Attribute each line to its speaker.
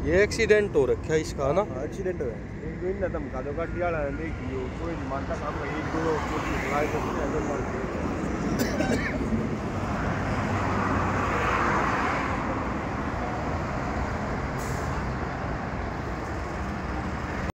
Speaker 1: ये एक्सीडेंट हो रखा है इसका ना।
Speaker 2: एक्सीडेंट हो गया इन ना धमका दो गाड़ी वाला देखियो कोई नहीं मानता काम नहीं दो लगाए तो